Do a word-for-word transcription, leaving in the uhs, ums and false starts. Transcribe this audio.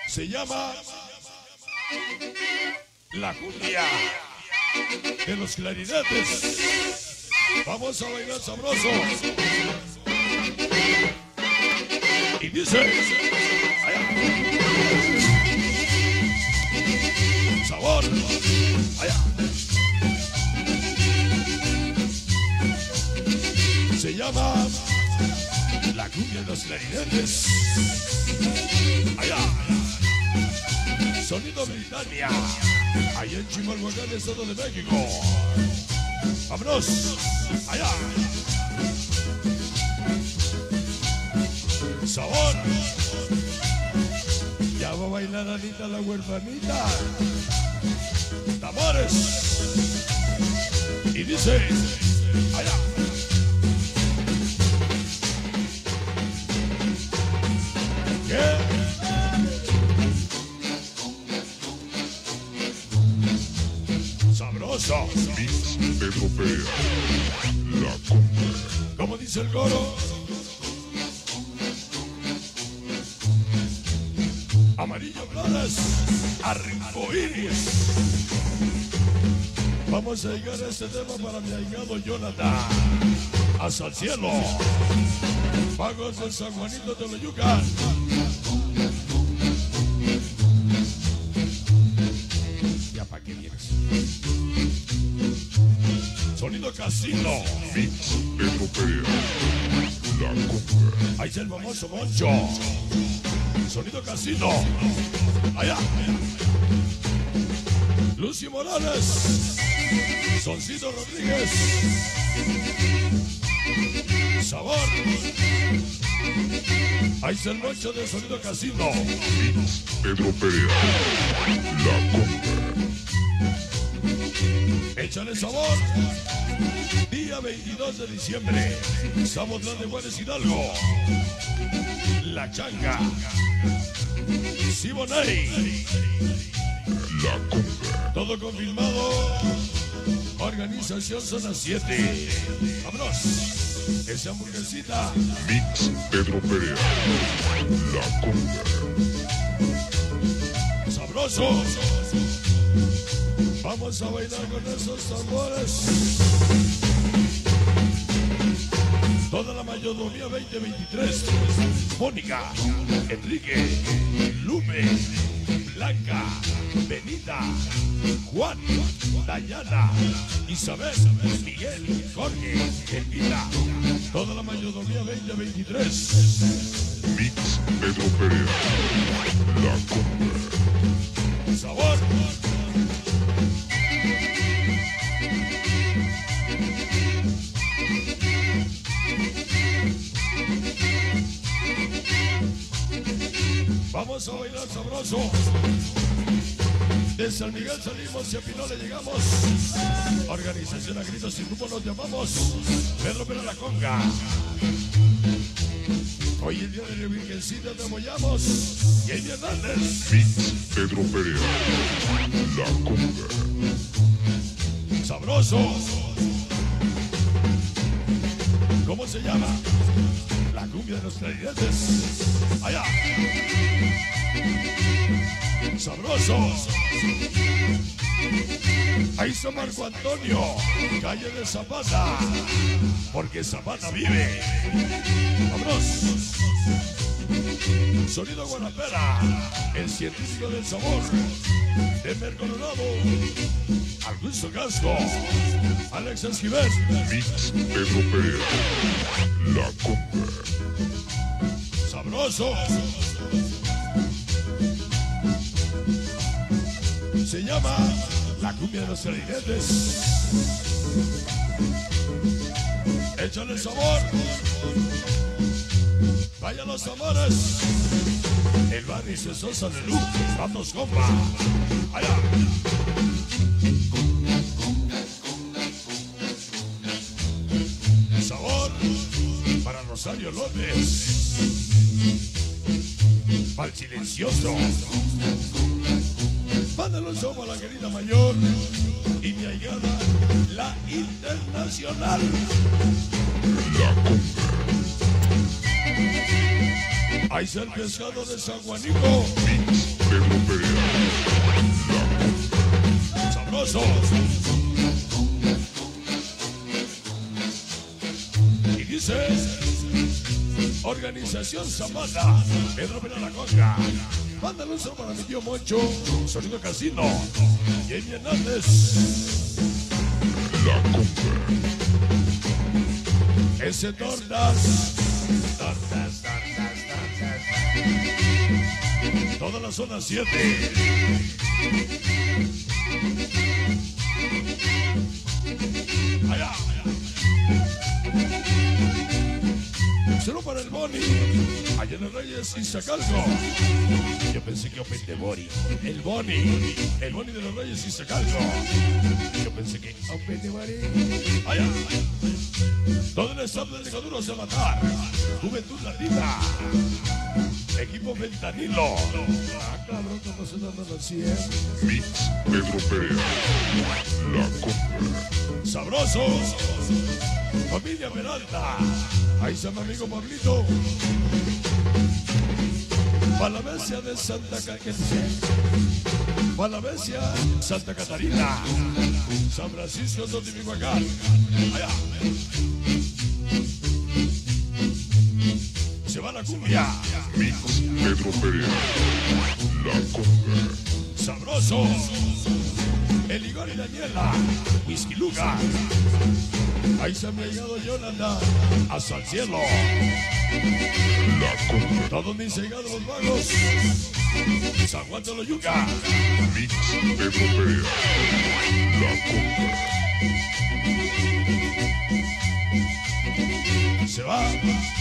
Se llama La Cumbia de los Clarinetes. Vamos a bailar sabroso. Y dice, allá. Sabor, allá. Se llama La Cumbia de los Clarinetes. Allá. Sonido Britannia. Allá en Chimalhuacán, Estado de México. Vámonos. Allá. Sabor. Ya va a bailar Anita la huerfanita. Tambores. Y dice, allá. ¿Qué? Sabroso. Mix Pedro Perea. La Cumbia. Como dice el coro. Amarillo Flores, arcoíris. Vamos a llegar a este tema para mi ahijado Jonathan. Hasta el cielo. Pagos de San Juanito de Loyucan. ¿Ya para qué vienes? Sonido Casino. Mix Pedro Perea. La Cumbia. Ahí está el famoso Moncho. Sonido Casino. Allá. Lucy Morales. Soncito Rodríguez. Sabor. Ahí está el Moncho de Sonido Casino. Mix Pedro Perea. La Cumbia. Échale sabor. Día veintidós de diciembre. Zapotlán de Juárez, Hidalgo. La Changa. Siboney. La Cumbia. Todo confirmado. Organización Zona siete. Vámonos. Esa hamburguesita. Mix Pedro Perea. La Cumbia. Sabroso. Vamos a bailar con esos tambores. Toda la mayordomía veinte veintitrés. Mónica, Enrique, Lume, Blanca, Benita, Juan, Dayana, Isabel, Miguel, Jorge, Elvira. Toda la mayordomía veinte veintitrés. Mix Pedro Perea. La Cumbia. Sabor. Vamos a bailar sabroso. De San Miguel salimos y a Pinole llegamos. Organización a gritos sin rumbo nos llamamos Pedro Perea la Conga. Hoy el día de la Virgencita te apoyamos. Jenny Hernández. Mix Pedro Perea. La Cumbia. Sabroso. ¿Cómo se llama? La Cumbia de los Clarinetes. Allá. Sabroso. Ahí está Marco Antonio, calle de Zapata, porque Zapata vive. Vámonos. Sonido Guanapera, el científico del sabor. Denver, Colorado. Augusto Casco, Alex Esquivel. Mix Pedro Perea. La Cumbia. Sabroso. Se llama La Cumbia de los Clarinetes. Échale sabor. Vaya los amores. El barrio se Sosa de Luz. Vamos, compa. Allá. Sabor para Rosario López. Para el silencioso. Mándalo un show a la querida mayor y mi ahijada, la internacional. La Cumbia. Ahí está el pescado de San Juanico. Mix Pedro Perea. Sabroso. Y dice Organización Zapata, Pedro Perea La Conga. Mándale un saludo para mi tío Moncho, Sonido Casino, Jamie Hernández. La Conga. Ese tortas, tortas, tortas, tortas. Toda la zona siete. Allá, allá. Saludo para el Boni, allá en el Reyes y Sacalco. Yo pensé que Open de Boni, el Boni, el Boni de los Reyes y Sacalco. Yo pensé que Open de Boni. Allá, allá. Todo el staff de Ligaduros de Matar, Juventud Latina, Equipo Ventanilo. Ah, cabrón, ¿cómo se llama la cien? Mix Pedro Perea. La Conga. Sabrosos. Familia Peralta. Ahí está mi amigo Pablito. Palavesia de Santa Catarina. Palavesia, Santa Catarina. San Francisco de Michoacán. Allá. Se va la cumbia. Mix Pedro Perea. La Conga. Sabroso. El Igor y Daniela. Whisky Luga. Ahí se me ha llegado Jonathan. Hasta el cielo. La Conga. Todos mis llegados los vagos. San Juan de Loyuca. Mix Pedro Perea. La Conga. Se va.